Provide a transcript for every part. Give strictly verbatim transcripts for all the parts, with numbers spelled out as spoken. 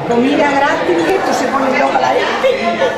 comida gratis, que esto se pone loca la gente.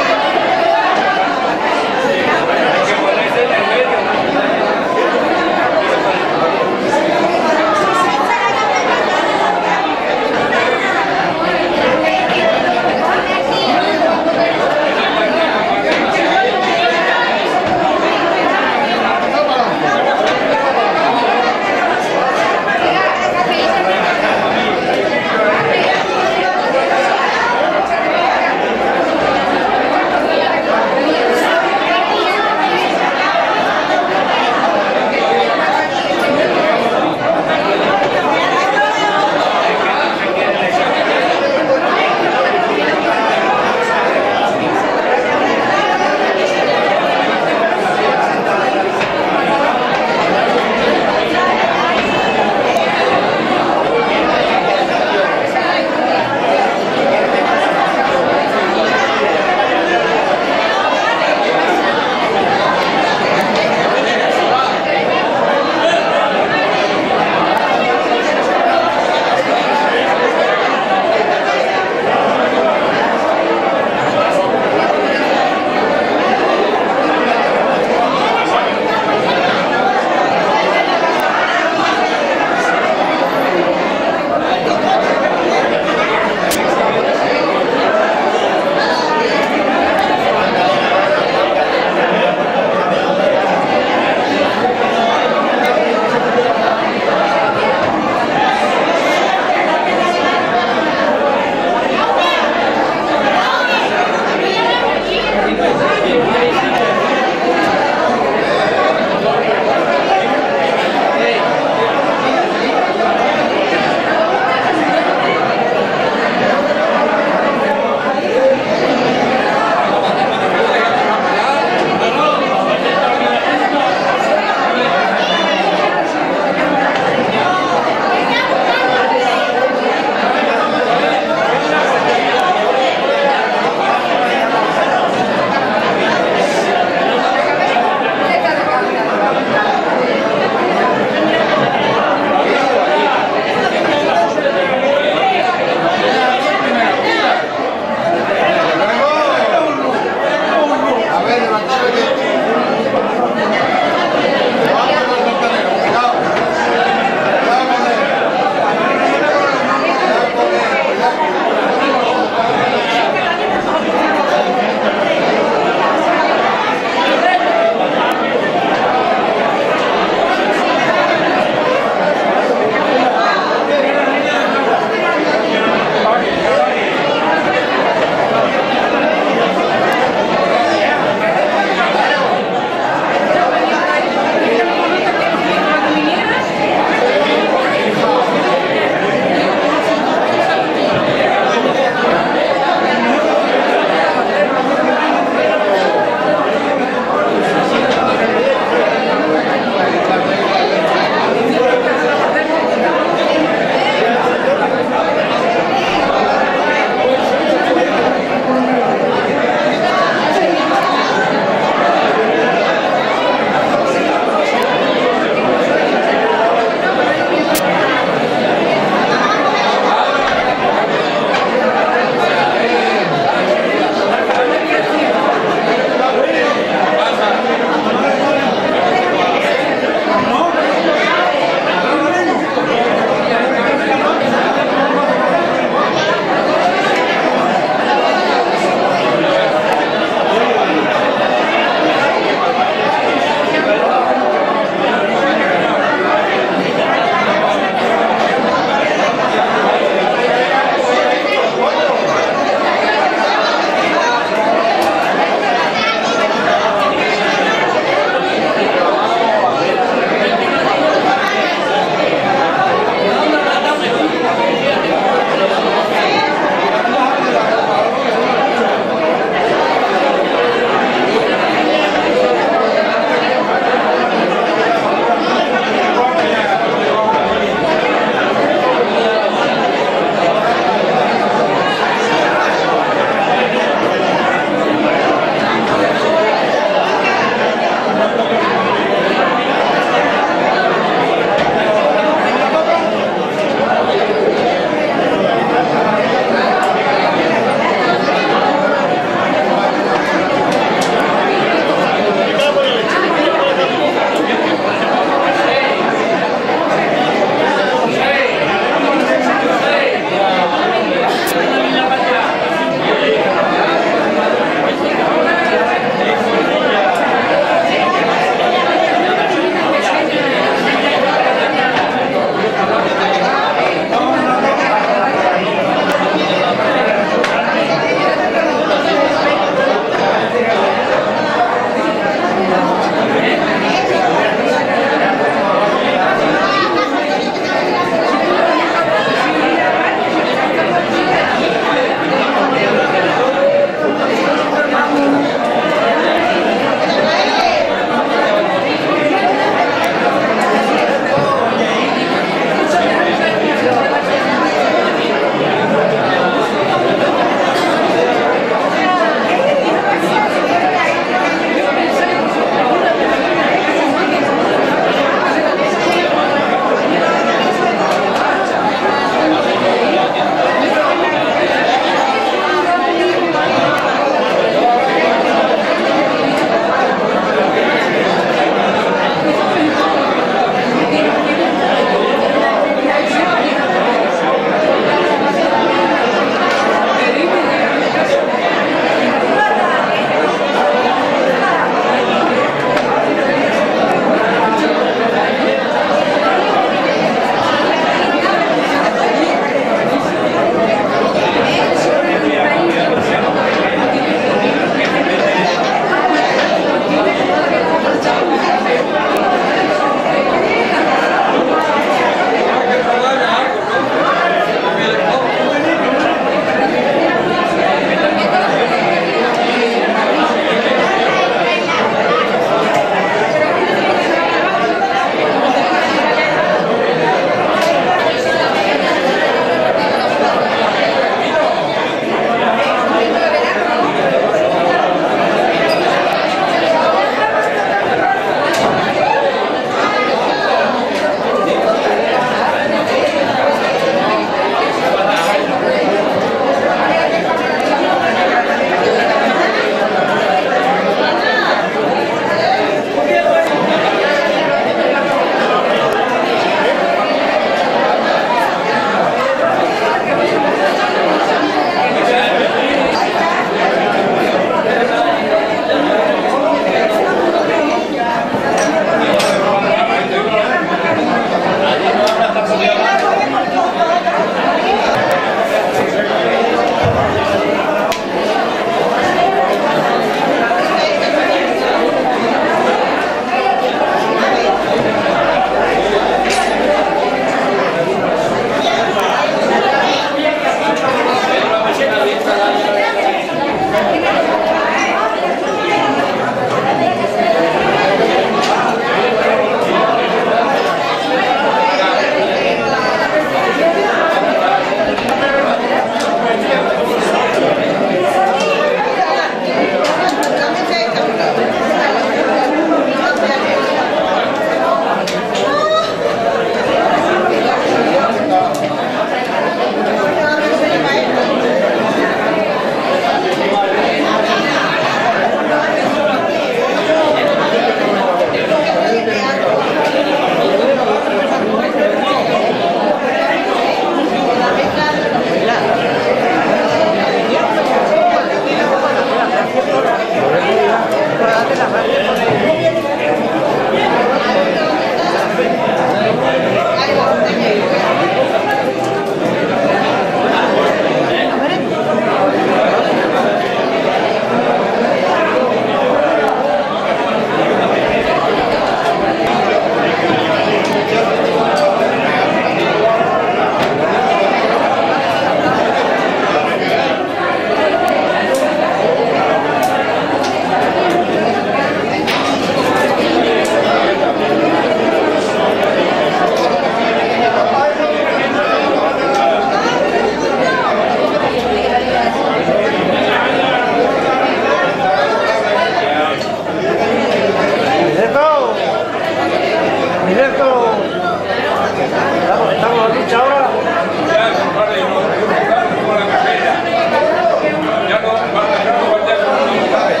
Alberto, estamos, estamos en lucha ahora. Ya, compadre, no, no, con la carrera. Ya no, va a dejar de guardar con un compadre.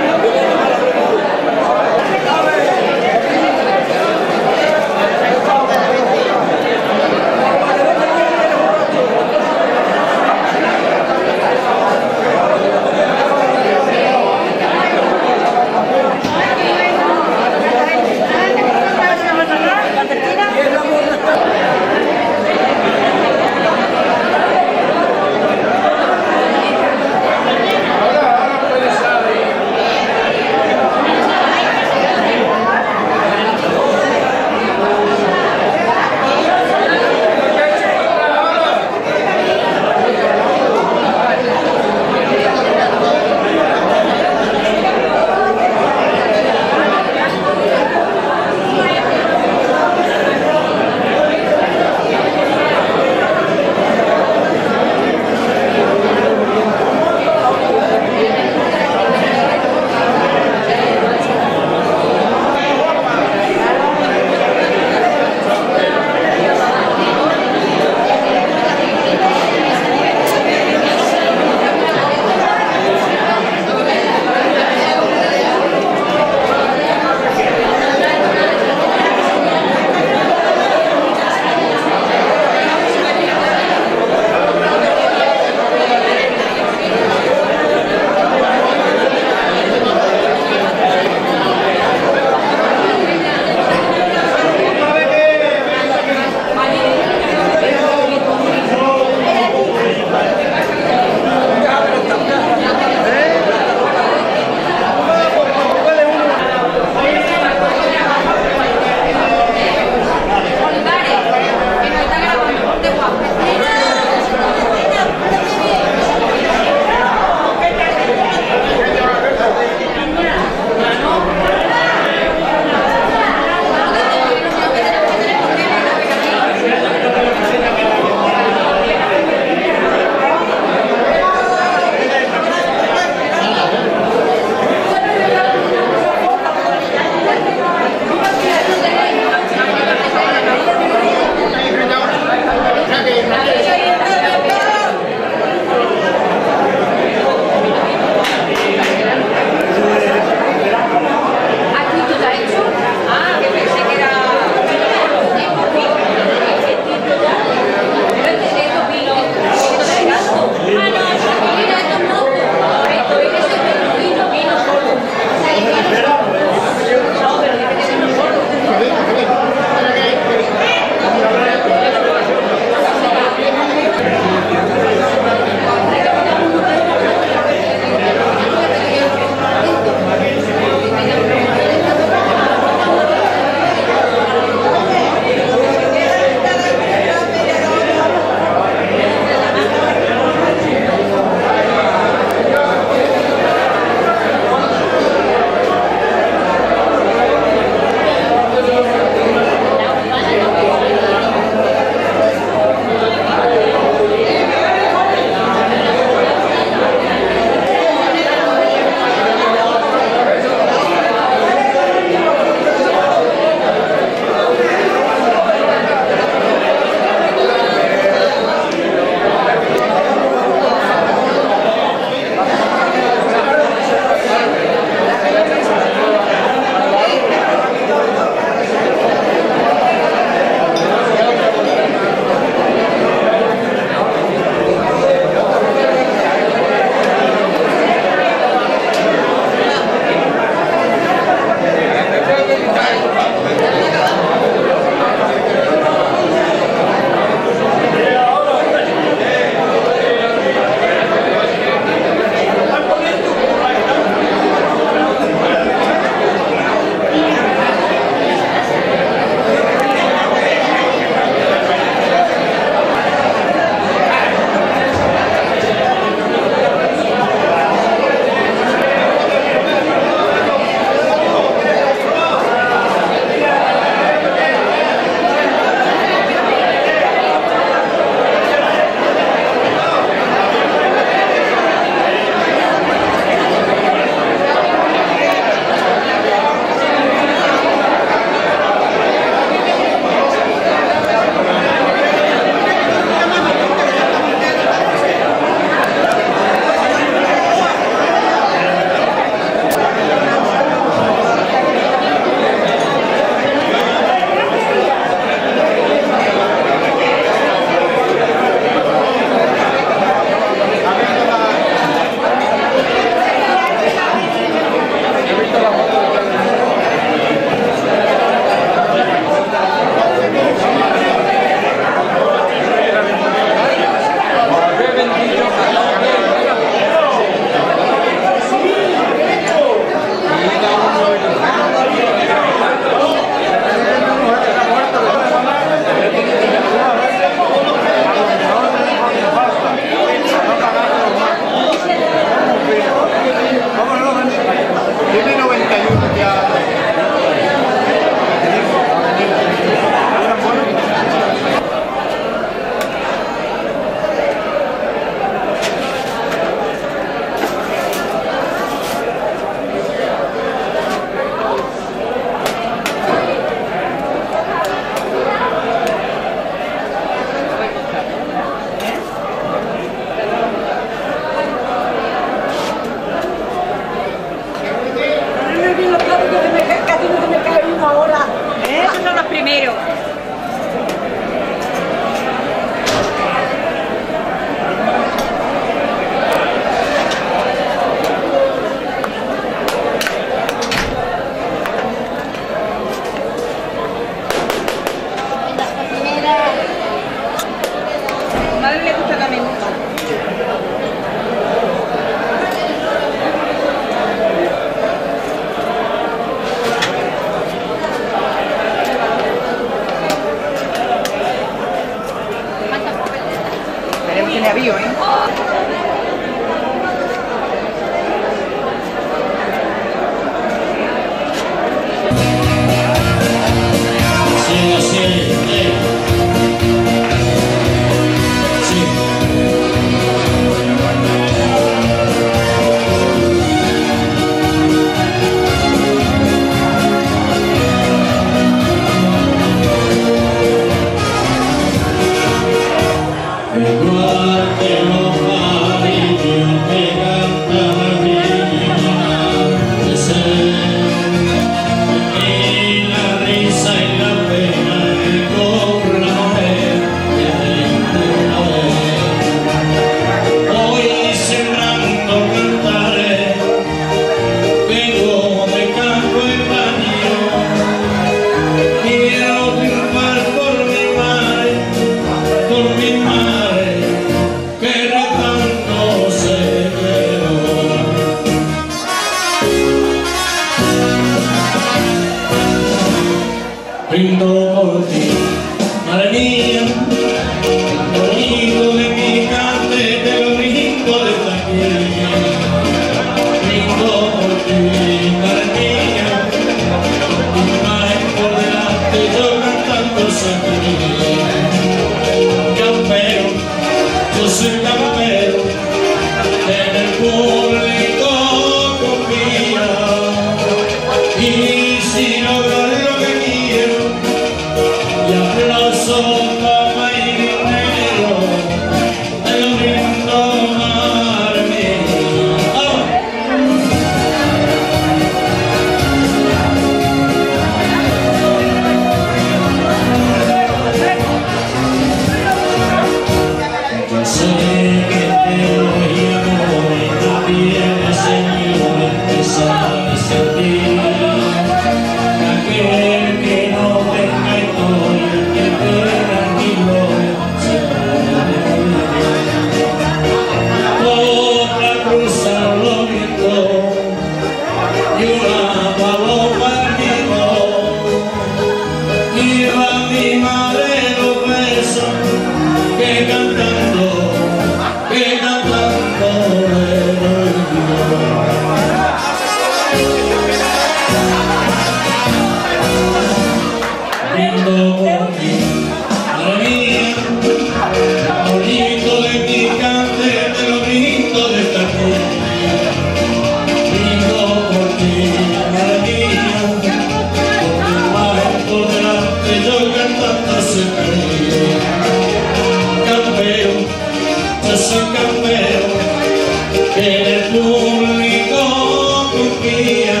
guía.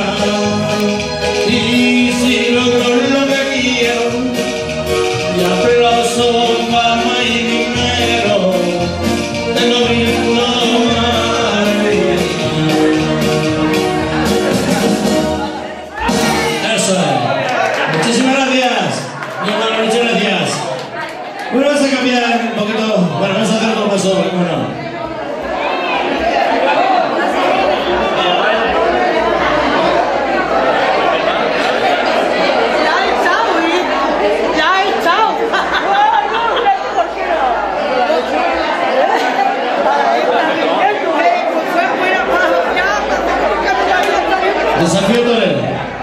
Y si logro lo que quiero, y aplauso, fama y dinero, te lo brindo maravilla. Eso es. Muchísimas gracias. Mi hermano, muchas gracias. Bueno, vamos a cambiar un poquito. Bueno, vamos a hacer otro paso. Bueno. Desafío torero.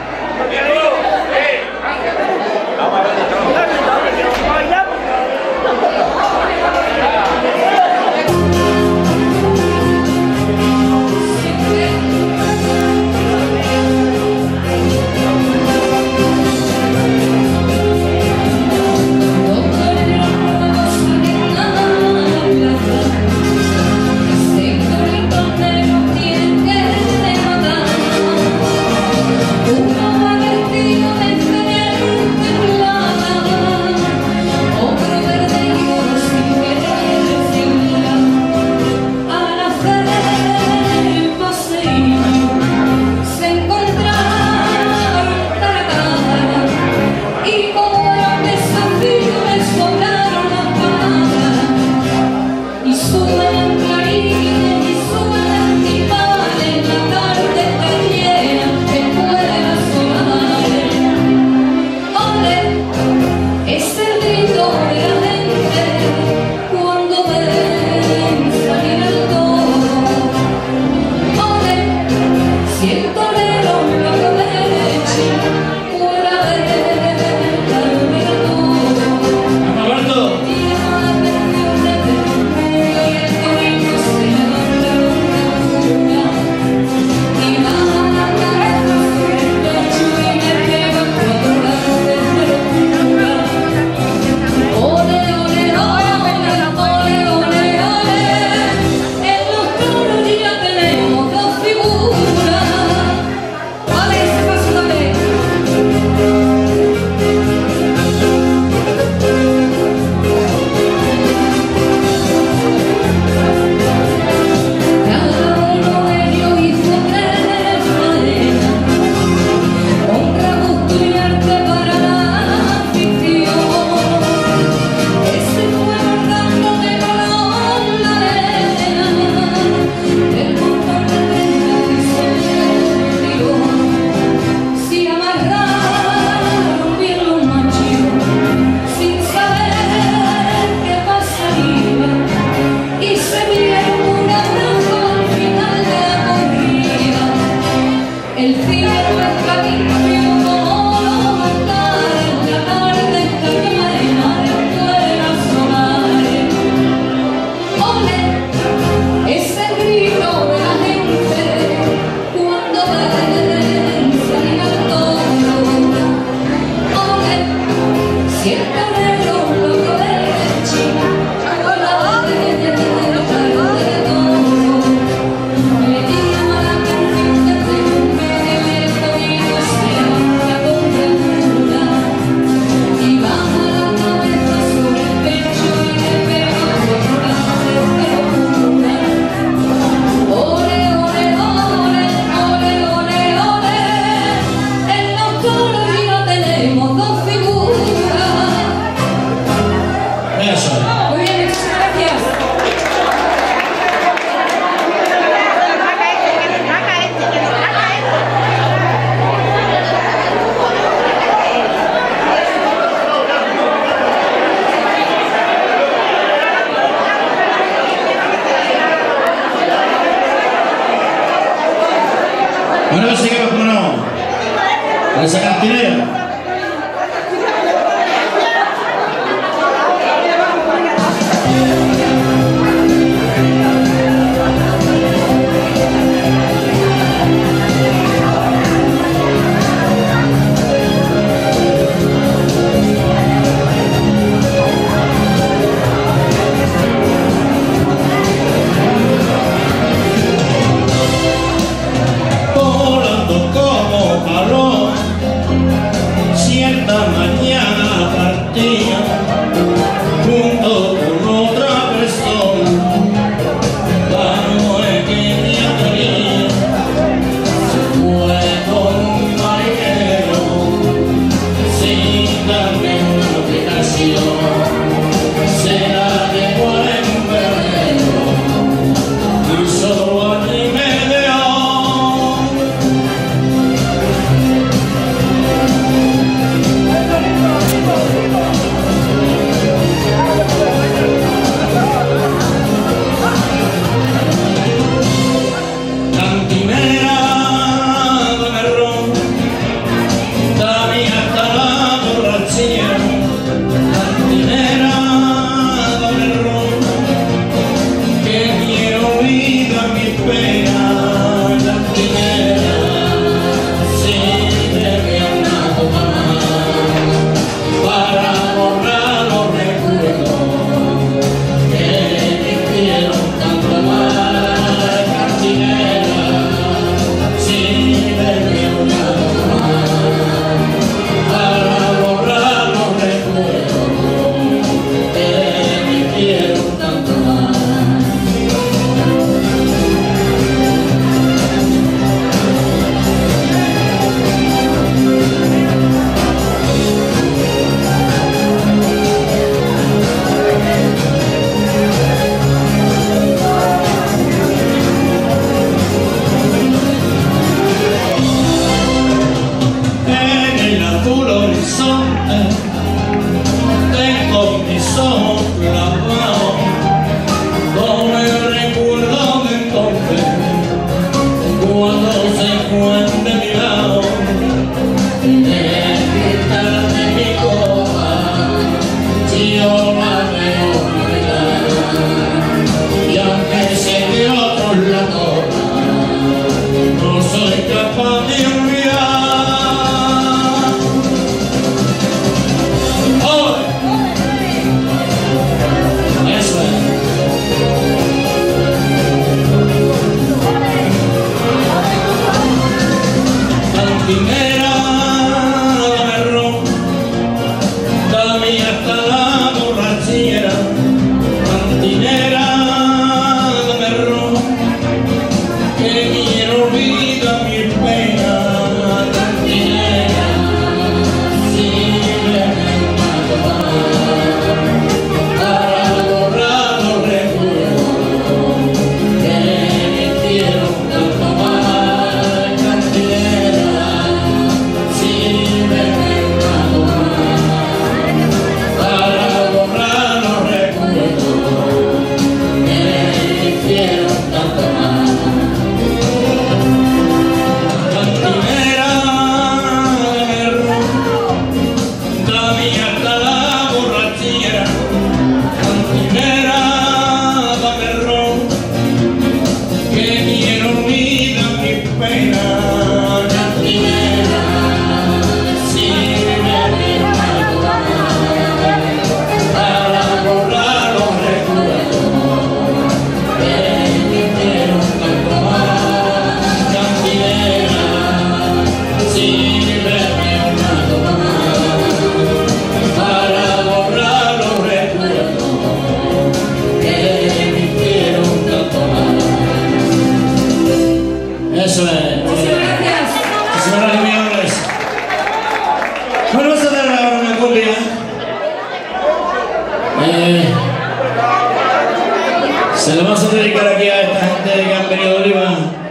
Ahora sigamos, como no, con esa cantinera. Volando Eh, Muchísimas gracias. Muchísimas gracias, mis hombres. Bueno, vamos a dar ahora una cumbia. Eh, se lo vamos a dedicar aquí a esta gente que han venido de Oliva,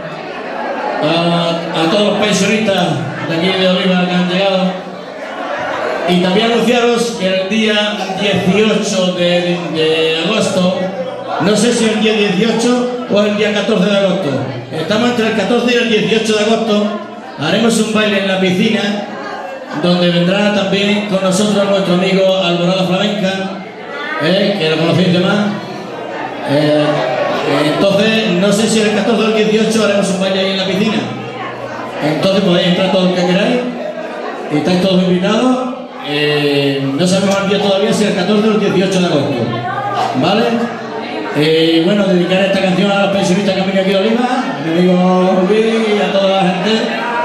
a, a todos los pensionistas de aquí de Oliva que han llegado. Y también anunciaros que el día dieciocho de, de agosto, no sé si el día dieciocho o el día catorce de agosto, estamos entre el catorce y el dieciocho de agosto, haremos un baile en la piscina, donde vendrá también con nosotros nuestro amigo Alborada Flamenca, eh, que lo conocéis de más. Eh, entonces, no sé si el catorce o el dieciocho haremos un baile ahí en la piscina. Entonces podéis entrar todos los que queráis, y estáis todos invitados. Eh, no sabemos el día todavía si el catorce o el dieciocho de agosto, ¿vale? Eh, bueno, dedicar esta canción a los pensionistas que han venido aquí de Oliva, a mi amigo Luis y a toda la gente.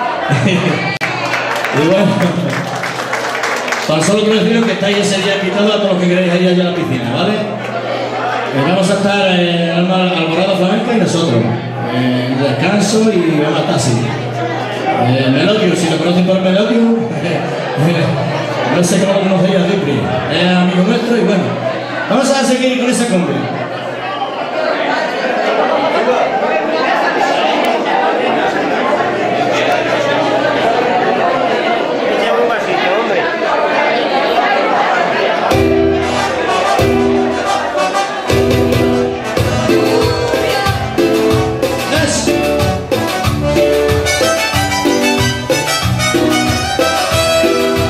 Y bueno, tan solo quiero deciros que estáis ese día invitados a todos los que queráis ir allá a la piscina, ¿vale? Eh, vamos a estar eh, Alborada Flamenca y nosotros, eh, en descanso y vamos a estar así. Eh, Melodio, si lo conocen por Melodio, no sé cómo lo conocéis a Cipri, es amigo nuestro y bueno, vamos a seguir con esa cumbia.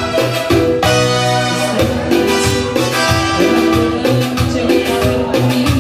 Esta noche, por la noche, voy a ver conmigo.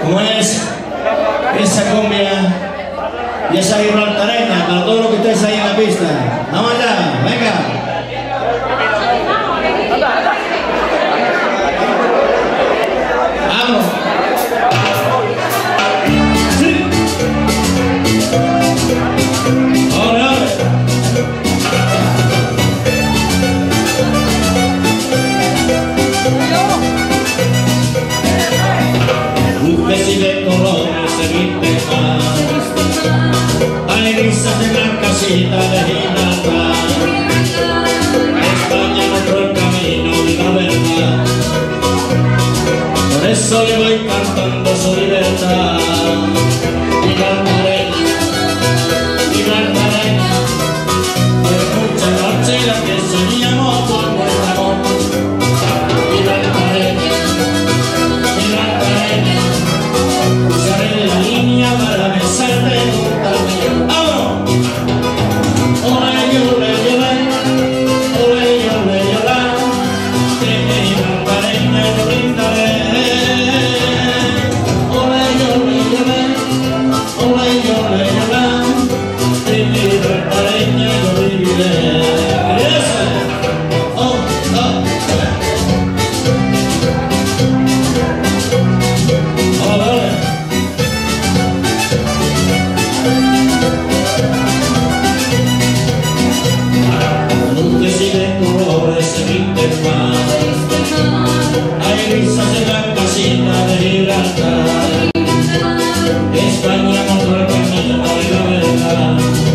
como es esa cumbia y esa gibraltareña para todos los que estéis ahí en la pista. Vamos allá, venga. Vamos. Sí. Ole, ole. Luces y de colores se viste más, hay risas de blancasita de Gibraltar. España mostró el camino de la verdad, por eso le voy cantando su libertad. Gibraltareña, Gibraltareña, fue mucha noche la que soñamos por nuestro amor. Gibraltareña, Gibraltareña, cruzaré la línea para besarte en un camino. ¡Vamos! Ole, ole, ole, ole, ole, ole, que mi Gibraltareña yo brindaré. Ole, ole, ole, ole, ole, ole, que mi Gibraltareña yo viviré. Oh, oh, ole, ole. Luces y de colores se pinten más, hay risas de blancasita de Gibraltar. España mostró el camino de la verdad,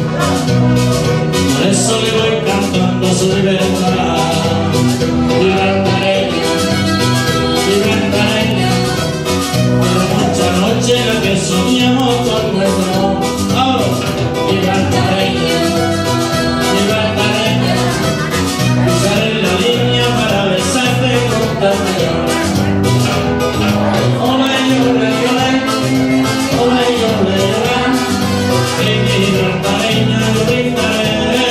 por eso le voy cantando su libertad. Gibraltareña, Gibraltareña, por mucha noche la que soñamos con nuestro amor. ¡Vamos! Gibraltareña, Gibraltareña, cruzaré la línea para besarte con ternura. Ole, ole, ole, ole, ole, ole, que mi Gibraltareña yo brindaré.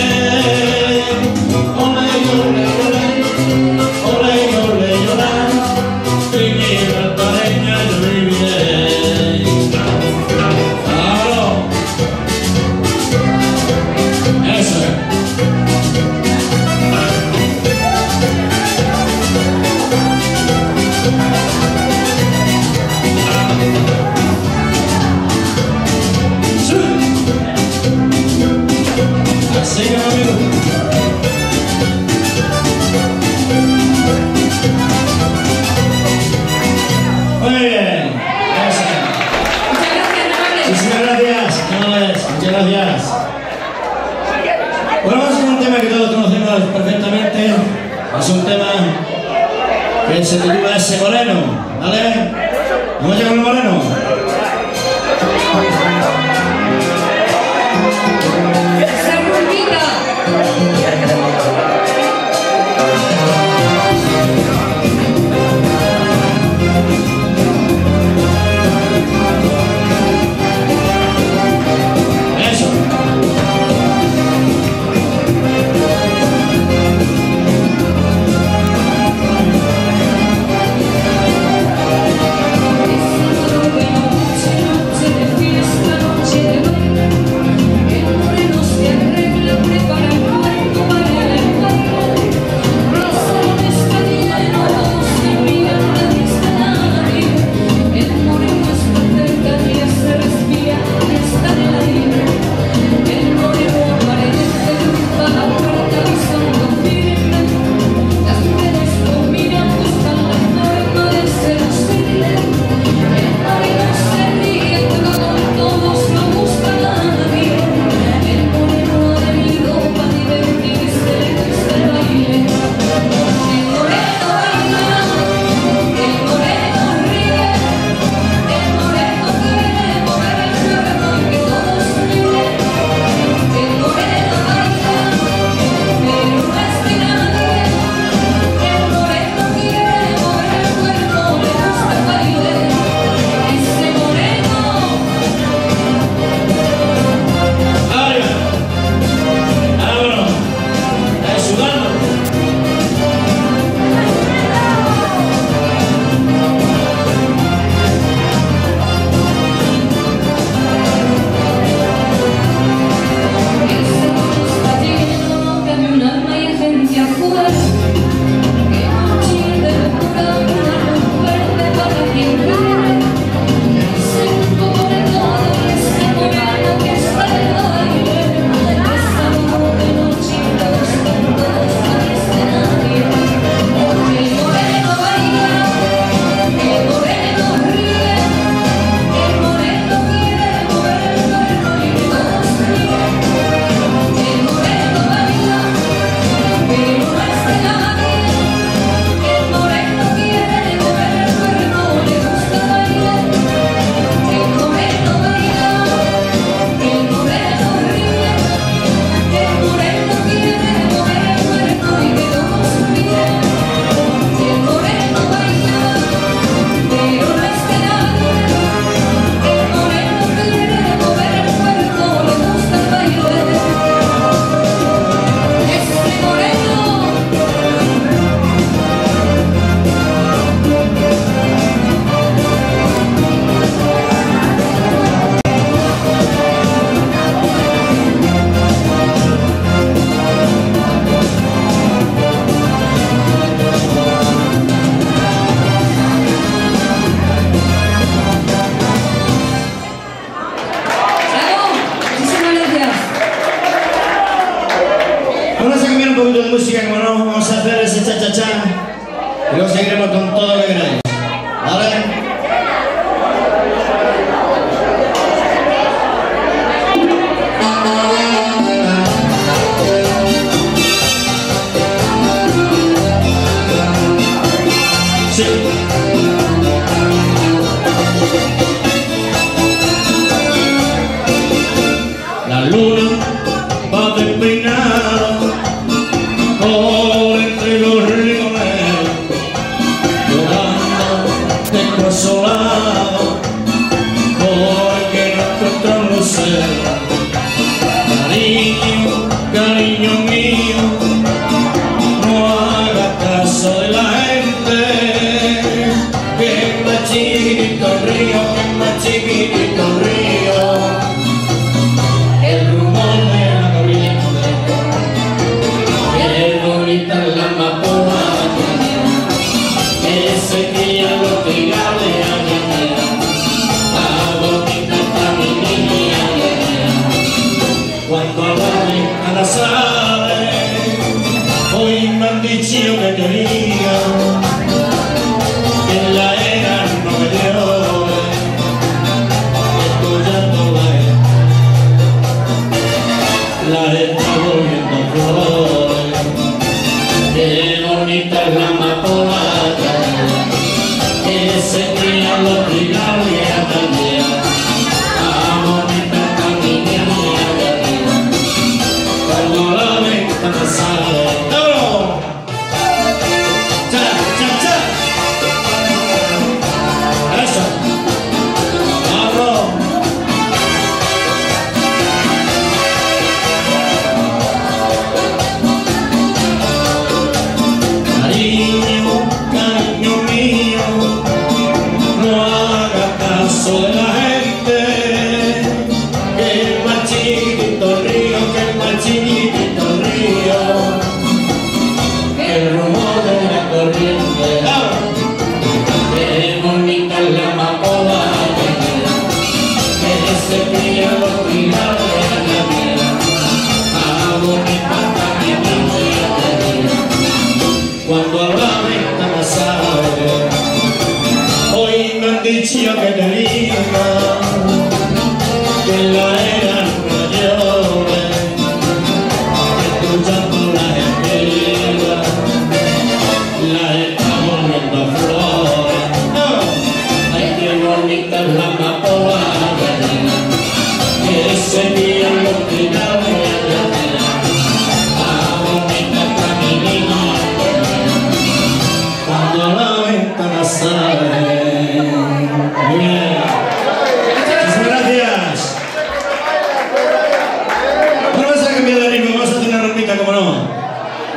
Ole, ole, ole, ole, ole, ole, que mi Gibraltareña yo viviré. ¡Claro! Eso es. Sí. Así que amigo. Muy bien. Eso. Muchísimas gracias. Señores, muchas gracias. Bueno, vamos a hacer un tema que todos conocemos perfectamente. Es un tema que se titula Ese Moreno, ¿vale? ¿Vamos a con el Moreno? Eso. Ese música, como no, vamos a hacer ese cha-cha-cha y luego seguiremos con todo lo que queráis. ¿Vale? Sí. La luna va despeinada por entre los limones, llorando desconsolado porque no encuentra un lucero. Cariño, cariño mío, no hagas caso de la gente, que es más chiquitito el río, que es más chiquitito el río. El rumor de la corriente, qué bonita es la amapola, que se crían los trigales, la bonita está mi niña. Cuando a la ventana sale, hoy me han dicho que quería que en la era no me llore, esto ya no la es. La está volviendo flores, qué bonita es la amapola, que se crían los trigales también, la bonita está mi niña. Cuando la ventana sale, ¡no! ¡Cha, cha, cha! ¡Eso! ¡Vamos! Cariño, cariño mío, no hagas caso de la gente, que es más chiquito el río, que es más chiquitito el río. El rumor de la corriente, ¡ah! Qué bonita es la amapola, que se cría los trigales a la vida, la bonita también niña. Cuando a la ventana sale, hoy me han dicho que te diga que en la era no llore, escuchando la estrella, la está volviendo flores. ¡Oh! Ay, qué bonita es la amapola, que se crían los trigales, la bonita está mi niña. Cuando la ventana sale. Muy bien. Muchas gracias. Bueno, vamos a cambiar de ritmo, vamos a hacer una rompita, como no.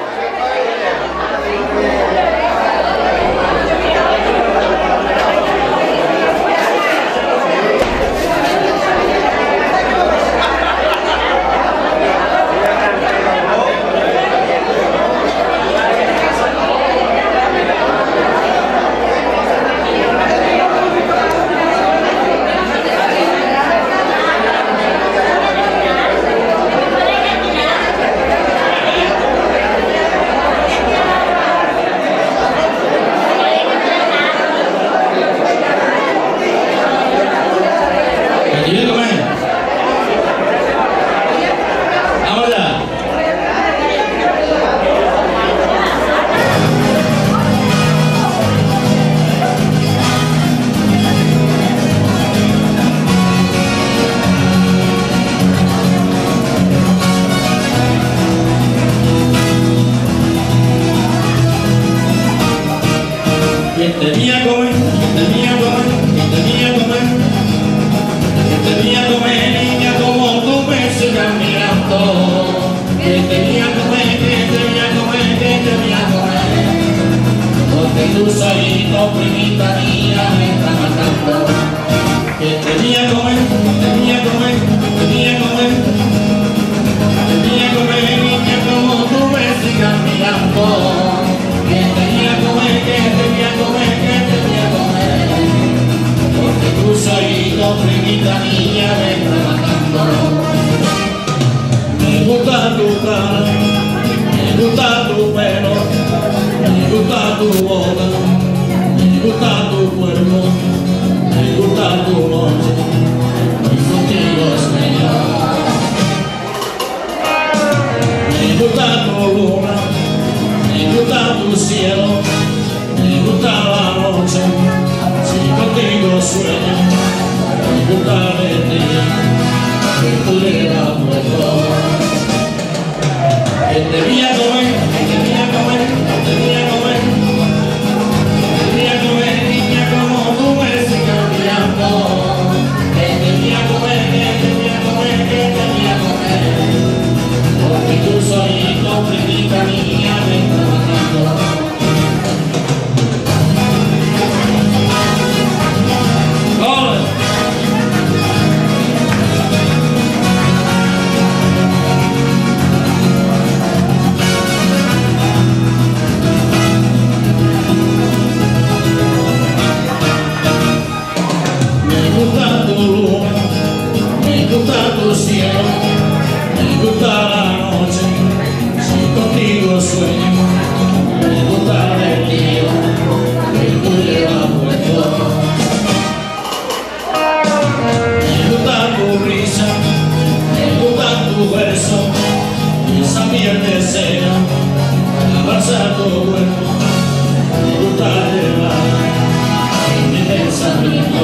Tenía que comer, tenía que comer, tenía que comer, tenía que comer, niña, como tú me sigas mirando. Que tenía que comer, que tenía que comer, que tenía que comer, porque tu solito, primita mía, me está matando. Que tenía que comer, tenía que comer, tenía que comer, tenía que comer, niña, como tú me sigas mirando. Que tenía que comer, que tenía que comer, que tenía que comer, porque tu solito, primita mía, me está matando. Me gusta tu cara, me gusta tu pelo, me gusta tu boca, me gusta tu cuerpo, me gusta tu noche y contigo sueño. Me gusta tu luna, me gusta tu cielo, me gusta la noche si contigo sueño. Me gusta de ti, que tú le das vuelo. Que te vi a comer, que te vi a comer, que te vi a comer, que te vi a comer, niña, como tú me sigas mirando. Que te vi a comer, que te vi a comer, que te vi a comer, porque tú soy completita mía, me está matando. Me gusta tu luna, me gusta tu cielo, me gusta la noche, si contigo sueño. Me gusta el tío, que tú llevas puesto. Me gusta tu risa, me gusta tu verso, y esa piel de cera, abrazar tu cuerpo. Me gusta llevar en mi pensamiento.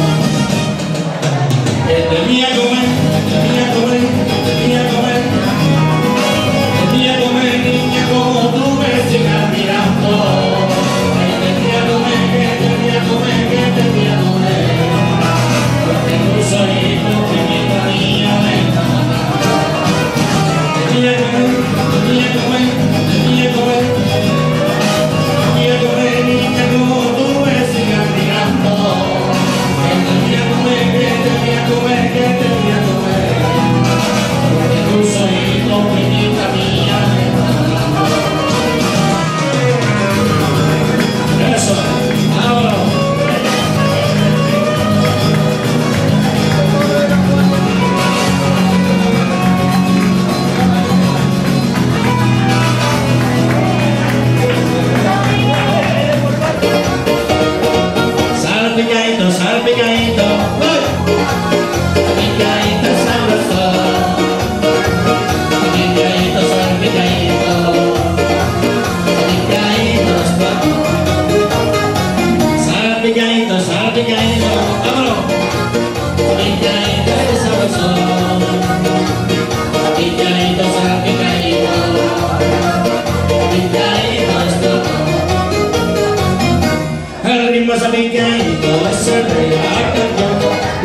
Que te vi a comer, que te vi a comer, que te vi a comer, que te vi a comer, niña, como tú me sigas mirando. Que te vi a comer, que te vi a comer, que te vi a comer, porque tú soy completita mía, me está matando. Que te vi a comer, que te vi a comer, que te vi a comer, que te vi a comer, niña, como tú me sigas mirando. Que te vi a comer, que te vi a comer, que te voy a comer, porque tú soy completita mía, me está matando. Eso, ahora. Salpicadito, salpicadito, ¡uy! Picadito sabroso, picadito salpicadito, picadito sabroso, salpicadito, salpicadito, vámonos. Picadito sabroso, picadito salpicadito, picadito sabroso. El ritmo es picadito, es el rey de la canción.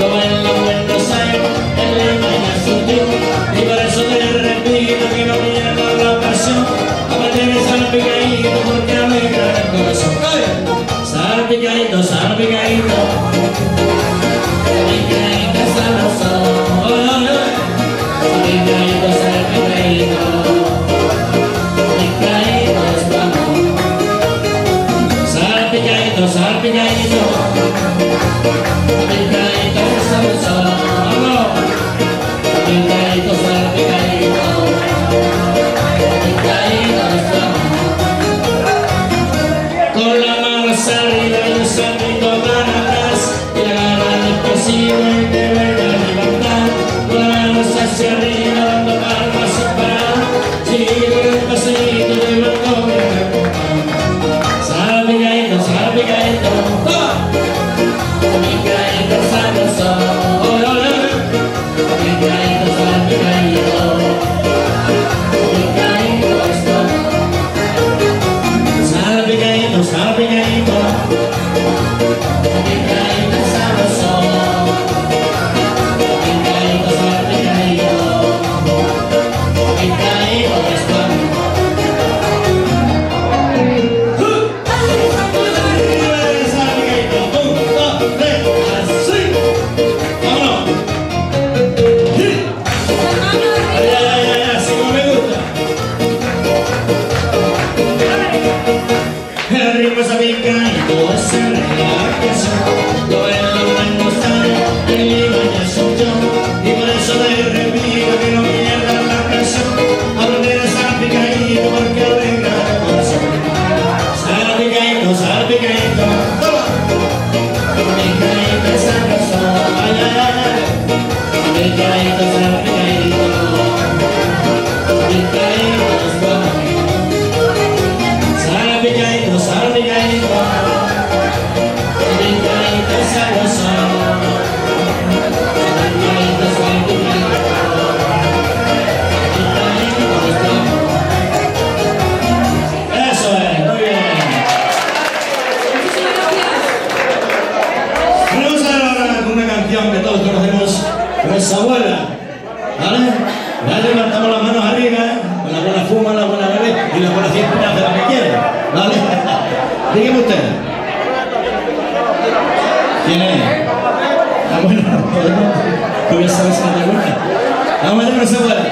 nuestra abuela, ¿vale? Ya levantamos las manos arriba, con la buena fuma, la buena bebé y la buena fiesta hace lo que quiera, ¿vale? Dígame usted. ¿Quién es? Ah, bueno, tú ya sabes si no te acuerdas. Vamos a ver a nuestra abuela.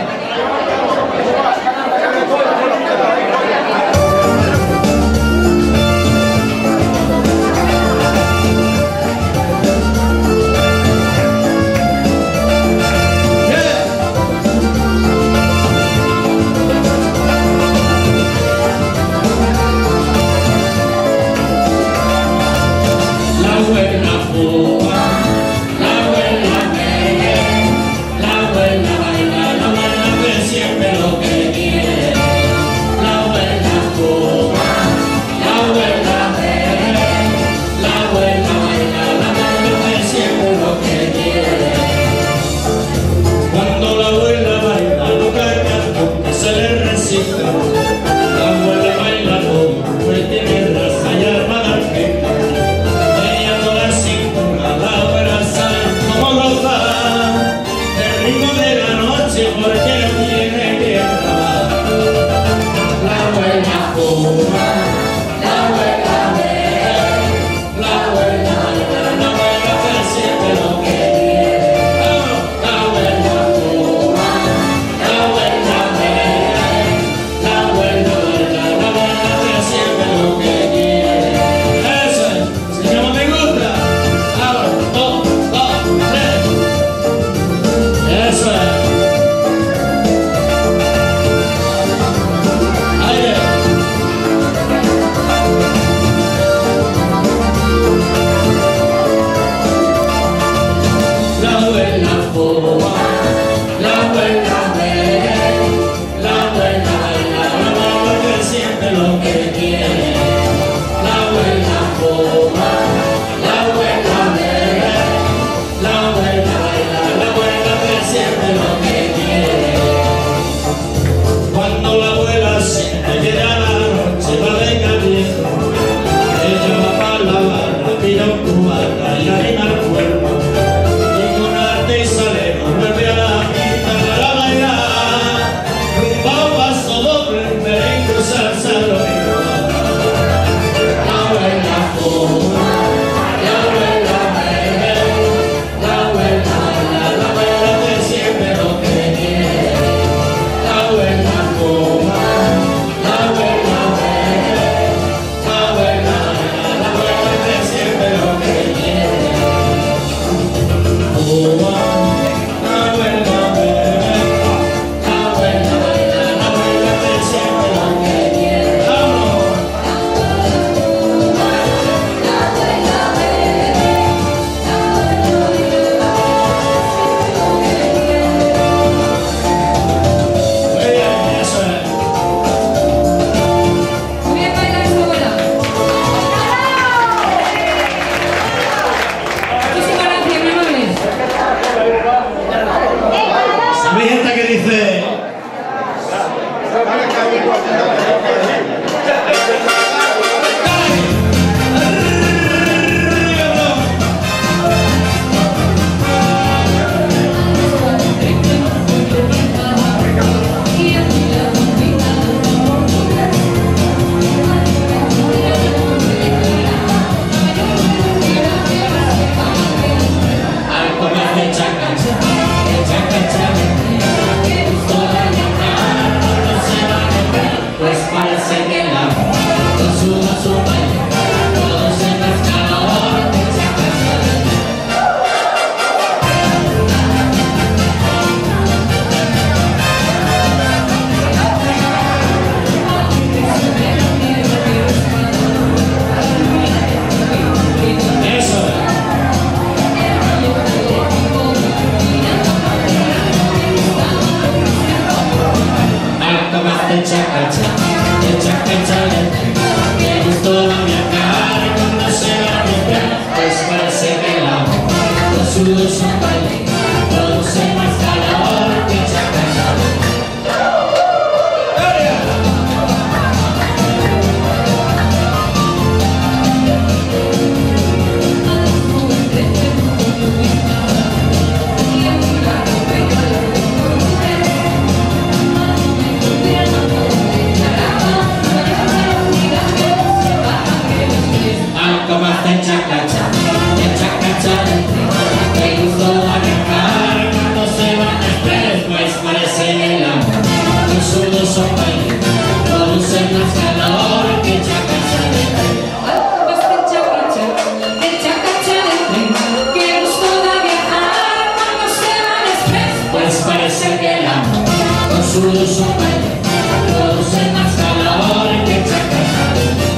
gustó a viajar cuando se va después, pues parece el amor con su dos hombres, produce más calor que chacacha de tren. Pues de chacacha, de chacacha de tren, que gustó a viajar cuando se va después, Pues parece que el amor con su dos hombres produce más calor que chacacha de tren.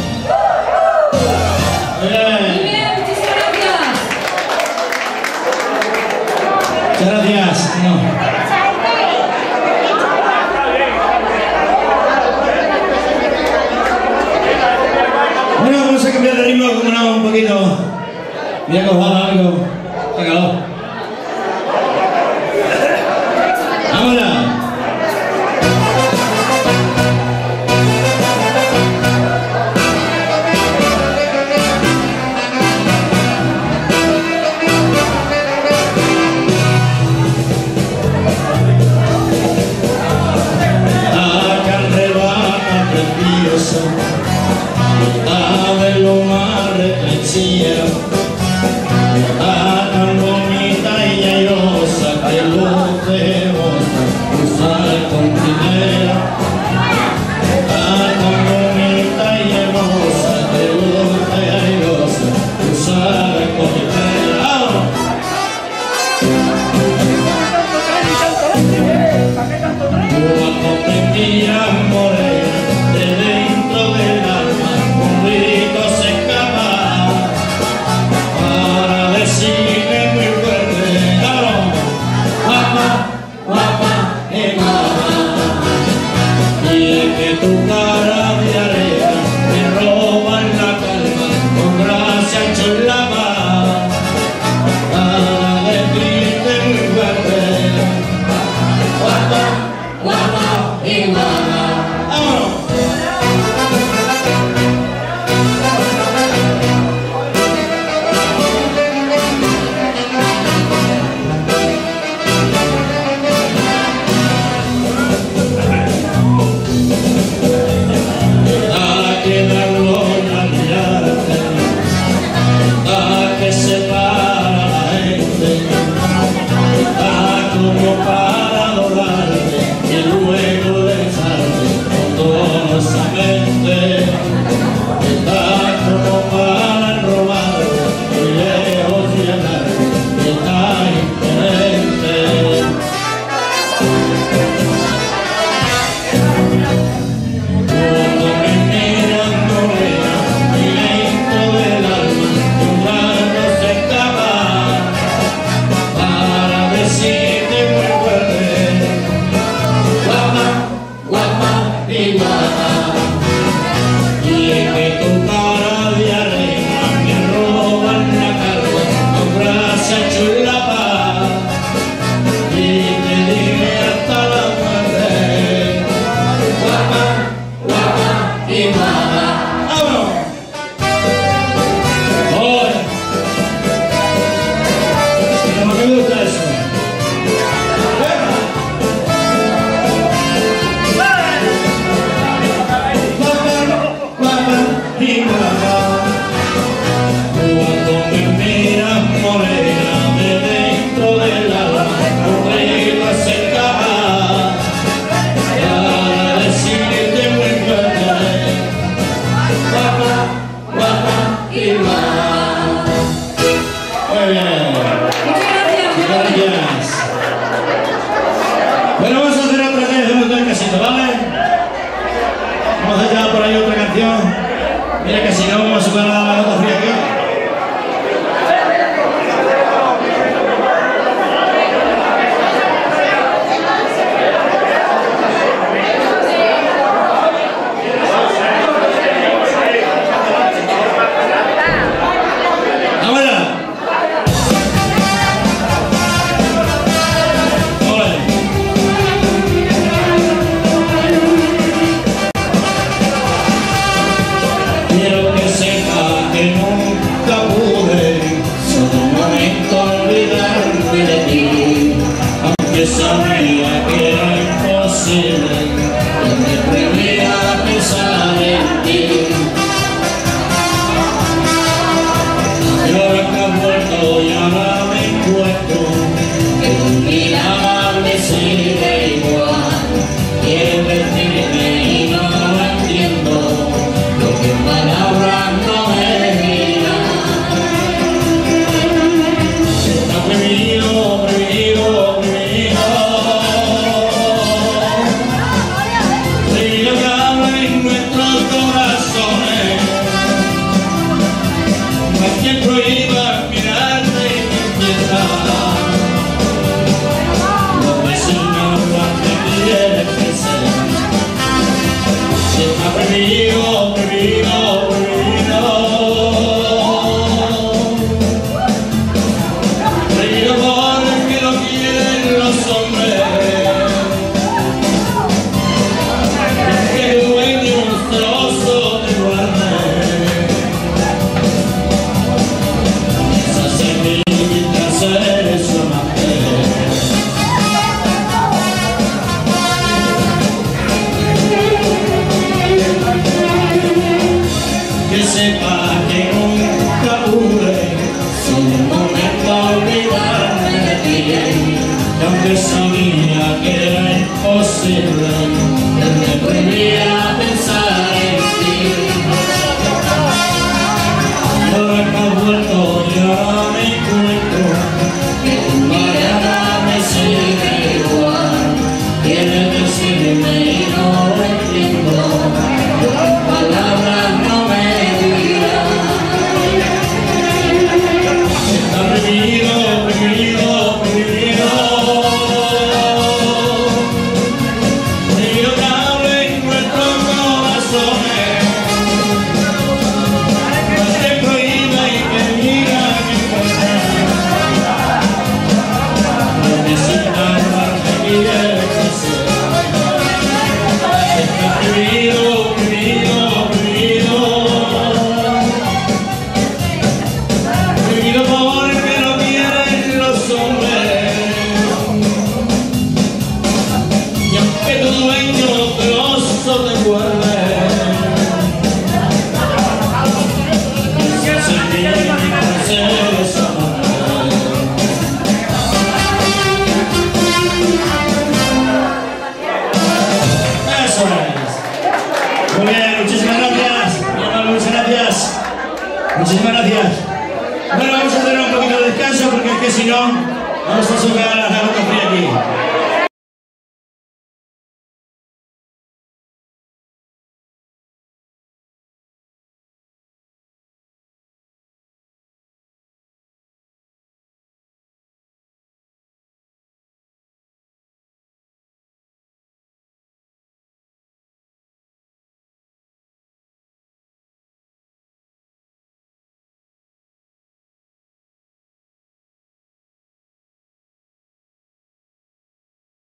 Muy bien, muchísimas gracias. Muchas gracias. No. Bueno, vamos a cambiar de ritmo, como no, un poquito. Voy a coger algo. Sácalo. ¡Vámonos! Acá arrebata preciosa, a ver lo más retrechía, a tan bonita y airosa que luce bosta, cruzar con primera. A tan bonita y hermosa que luce airosa, cruzar con primera. ¡Vámonos! Cuando me miras morena, de dentro del alma, un grito se escapa para decirme muy fuerte, ¡vámonos! Guapa, guapa, eh, guapa. Y es que tu cara de arena me roba en la calma, con gracia chulapa para decirte muy fuerte, guapa, guapa y guapa. ¡Vámonos! A que da gloria mirarte, a que separa la gente, a como para adorarte y luego dejarte dolorosamente, está como para robarte y lejos de amarte, está imponente. Cuando me miran morena y dentro del alma un rayo se escapa para decirte muy fuerte, guapa, guapa y guapa. Y es que tu cara de arena me roba en la calma con gracia chulapa y te diré hasta la muerte, guapa, guapa y guapa. ¡Vámonos! ¡Hoy! Como me gusta eso. Guapa, guapa y guapa. Cuando me miras morena de dentro del alma, un río se escapa para decirte muy fuerte, guapa, guapa y guapa. Muy bien. Muchas gracias. Gracias. Bueno, vamos a hacer otra canción del casito, ¿vale? Vamos a hacer ya por ahí otra canción. Mira que si no vamos a superar la nota fría aquí. ¡Vámonos! ¡Ole! Quiero que sepa que no Y aunque sabía que era imposible, él me prohibía pensar en ti. Y ahora que has vuelto y ahora me encuentro que tu mirada me sigue igual. Quieres decirme y no lo entiendo, tus palabras no me dirán. Está prohibido, prohibido, prohibido. Prohibido que hablen nuestros corazones. No te prohíba y que diga que fuera. No necesitas más que quieres hacer. Está prohibido, prohibido, prohibido. Prohibido porque no quieren los hombres. Y aunque tu dueño celoso te guarde, piensa en mí y concedes amor. Eso es. Muy bien, muchísimas gracias. Mi hermano, muchas gracias. Muchísimas gracias. Bueno, vamos a tener un poquito de descanso porque es que si no, vamos a subir a la gota fría aquí.